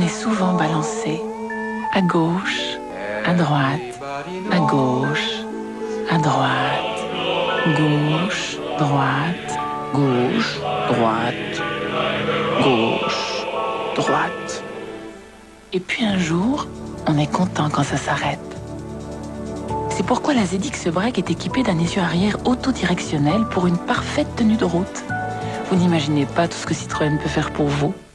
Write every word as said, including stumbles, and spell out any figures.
souvent balancé à gauche, à droite, à gauche, à droite, gauche, droite, gauche, droite, gauche, droite. Et puis un jour, on est content quand ça s'arrête. C'est pourquoi la Z X Break est équipée d'un essieu arrière autodirectionnel pour une parfaite tenue de route. Vous n'imaginez pas tout ce que Citroën peut faire pour vous.